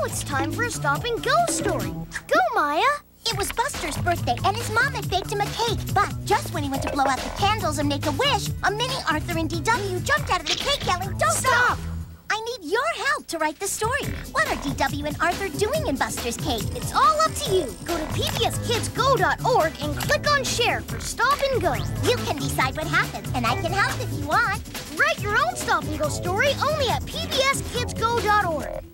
it's time for a Stop and Go story. Go, Maya! It was Buster's birthday, and his mom had baked him a cake. But just when he went to blow out the candles and make a wish, a mini Arthur and DW jumped out of the cake yelling, "Don't stop!" I need your help to write the story. What are DW and Arthur doing in Buster's cake? It's all up to you. Go to PBSKidsGO.org and click on Share for Stop and Go. You can decide what happens, and I can help if you want. Write your own Stop and Go story only at PBSKidsGO.org.